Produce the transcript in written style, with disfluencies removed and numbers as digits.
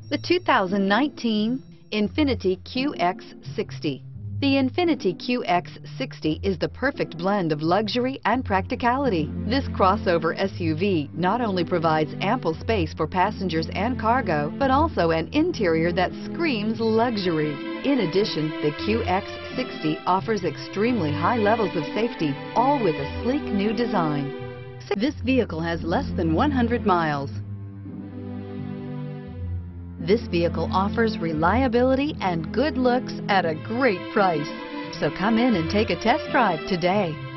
The 2019 INFINITI QX60. The INFINITI QX60 is the perfect blend of luxury and practicality. This crossover SUV not only provides ample space for passengers and cargo, but also an interior that screams luxury. In addition, the QX60 offers extremely high levels of safety, all with a sleek new design. This vehicle has less than 100 miles. This vehicle offers reliability and good looks at a great price. So come in and take a test drive today.